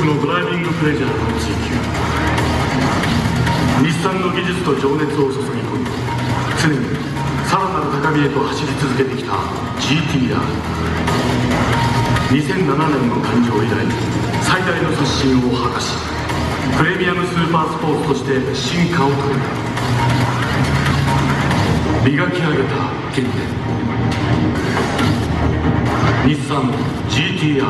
のドライビングプレジャーの追求。日産の技術と情熱を注ぎ込み、常にさらなる高みへと走り続けてきた GTR。 2007年の誕生以来最大の刷新を果たし、プレミアムスーパースポーツとして進化を遂げた。磨き上げた原点、日産 GTR。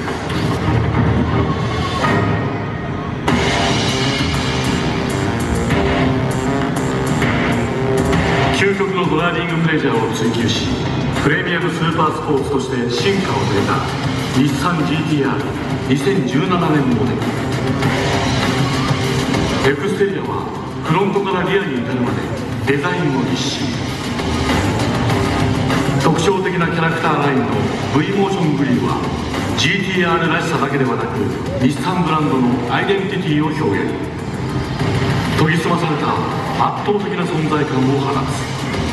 究極のドライビングプレジャーを追求し、プレミアムスーパースポーツとして進化を遂げた日産 GTR2017 年モデル。エクステリアはフロントからリアに至るまでデザインを一新。特徴的なキャラクターラインの V モーショングリーは GTR らしさだけではなく、日産ブランドのアイデンティティを表現。研ぎ澄まされた圧倒的な存在感を放つ。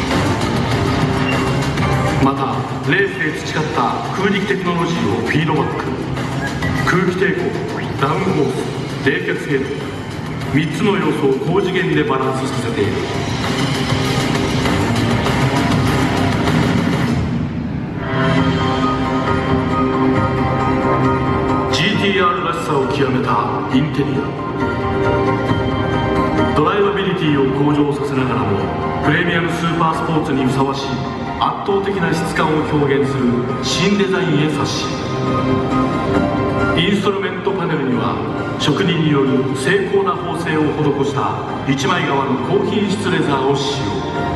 またレースで培った空力テクノロジーをフィードバック。空気抵抗、ダウンフォース、冷却ヘッド、3つの要素を高次元でバランスさせている。GTR らしさを極めたインテリア。ドライバビリティを向上させながらもプレミアムスーパースポーツにふさわしい圧倒的な質感を表現する新デザインへ刷新。インストルメントパネルには職人による精巧な縫製を施した一枚革の高品質レザーを使用。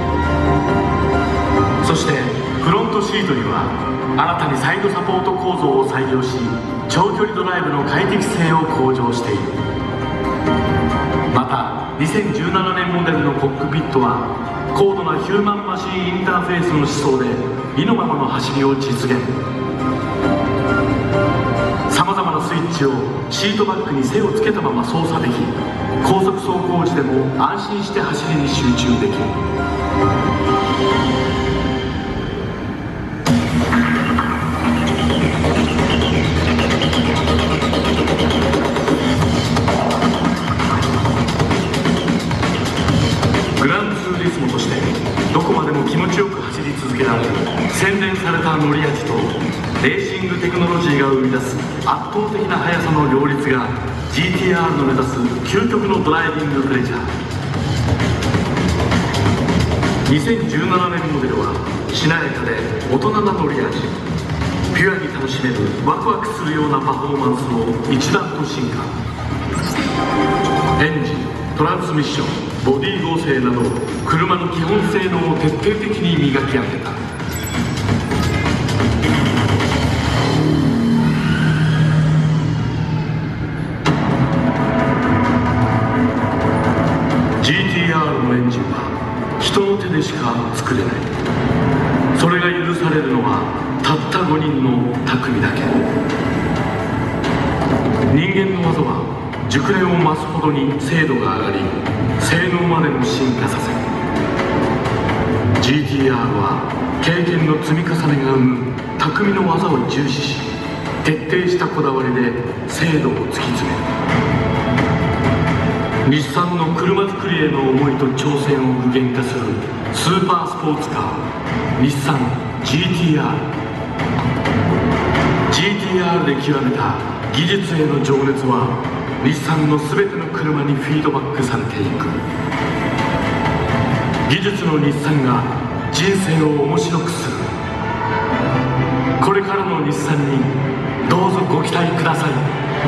そしてフロントシートには新たにサイドサポート構造を採用し、長距離ドライブの快適性を向上している。また2017年モデルのコックピットは高度なヒューマンマシンインターフェースの思想で意のままの走りを実現。さまざまなスイッチをシートバックに背をつけたまま操作でき、高速走行時でも安心して走りに集中できる。グランツーリスモとしてどこまでも気持ちよく走り続けられる洗練された乗り味とレーシングテクノロジーが生み出す圧倒的な速さの両立が GTR の目指す究極のドライビングプレジャー。2017年モデルはしなやかで大人な乗り味、ピュアに楽しめるワクワクするようなパフォーマンスを一段と進化。エンジン、トランスミッション、ボディ剛性など車の基本性能を徹底的に磨き上げた。GTR のエンジンは人の手でしか作れない。それが許されるのはたった5人の匠だけ。人間の技は熟練を増すほどに精度が上がり、性能までも進化させる。 GTR は経験の積み重ねが生む匠の技を重視し、徹底したこだわりで精度を突き詰める。日産の車作りへの思いと挑戦を具現化するスーパースポーツカー、日産 GTR。 GTR で極めた技術への情熱は日産の全ての車にフィードバックされていく。技術の日産が人生を面白くする。これからの日産にどうぞご期待ください。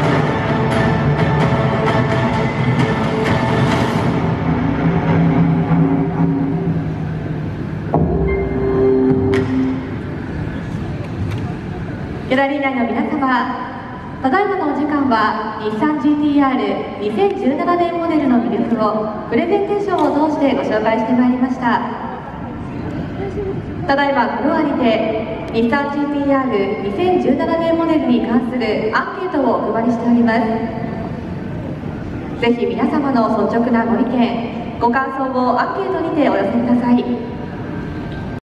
ギャラリー内の皆様、ただいまのお時間は日産 GTR2017 年モデルの魅力をプレゼンテーションを通してご紹介してまいりました。ただいまフロアにて日産 GTR2017 年モデルに関するアンケートをお配りしております。ぜひ皆様の率直なご意見、ご感想をアンケートにてお寄せください。